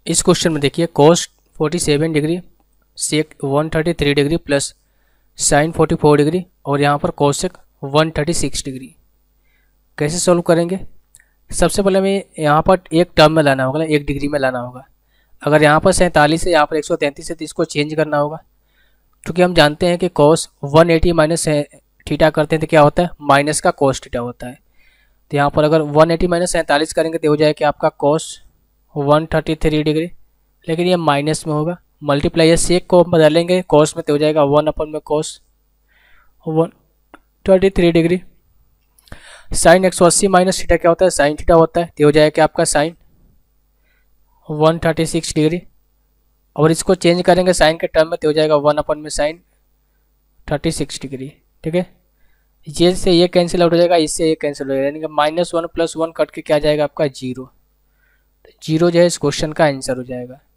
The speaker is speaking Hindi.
इस क्वेश्चन में देखिए cos 47 degree sec 133 degree plus sine 44 degree और यहाँ पर कोसेक 136 डिग्री। कैसे सॉल्व करेंगे? सबसे पहले हमें यहाँ पर एक टर्म में लाना होगा, एक डिग्री में लाना होगा। अगर यहाँ पर 47 है, यहाँ पर 133 है तो इसको चेंज करना होगा, क्योंकि हम जानते हैं कि cos 180 माइनस थीटा करते हैं तो क्या होता है, माइनस का cos थीटा होता है। तो यहाँ पर अगर 180 माइनस 47 करेंगे तो हो जाएगा कि आपका cos 133 डिग्री, लेकिन ये माइनस में होगा। मल्टीप्लाई या सेक को बदलेंगे cos में तो हो जाएगा 1 में cos 133 degree. Sine 180 minus theta क्या होता है, साइन थीटा होता है, तो हो जाएगा कि आपका साइन 136 डिग्री। और इसको चेंज करेंगे साइन के टर्म में तो हो जाएगा 1 में साइन 36 डिग्री। ठीक है, ये से ये कैंसिल आउट हो जाएगा, इससे ये कैंसिल हो जाएगा, यानी कि -1 + 1 कट के क्या जाएगा आपका 0। जीरो जो है इस क्वेश्चन का आंसर हो जाएगा।